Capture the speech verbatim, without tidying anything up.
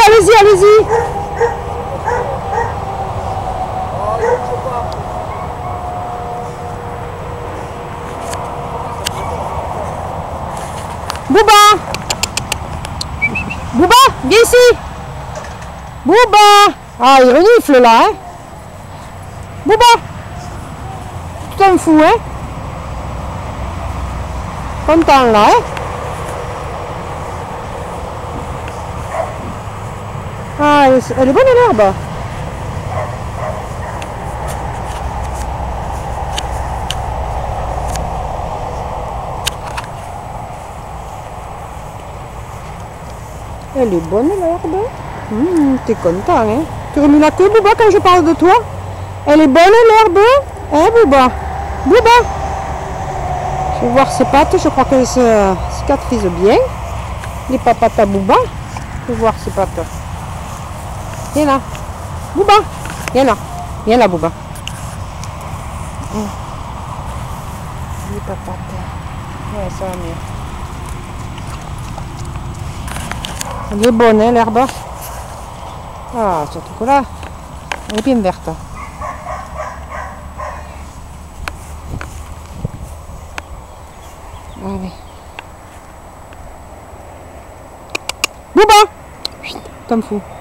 allez-y, allez-y. Bouba! Bouba, viens ici! Bouba! Ah, il renifle là, hein? Bouba! Tu t'en fous, hein? Content là, hein? Ah, elle est, elle est bonne l'herbe. Elle est bonne l'herbe. Mmh, t'es content, hein? Tu remues la queue, Bouba, quand je parle de toi? Elle est bonne l'herbe? Hein, Bouba? Bouba? Je vais voir ses pattes, je crois qu'elles se cicatrisent bien. Les papates à Bouba. Je vais voir ses pattes. Viens là. Bouba. Viens là. Viens là, Bouba. Mmh. Les papates. Ouais, ça va mieux. Elle est bonne, hein, l'herbe. Ah, surtout que là, elle est bien verte. Allez. Bouba! T'en fous.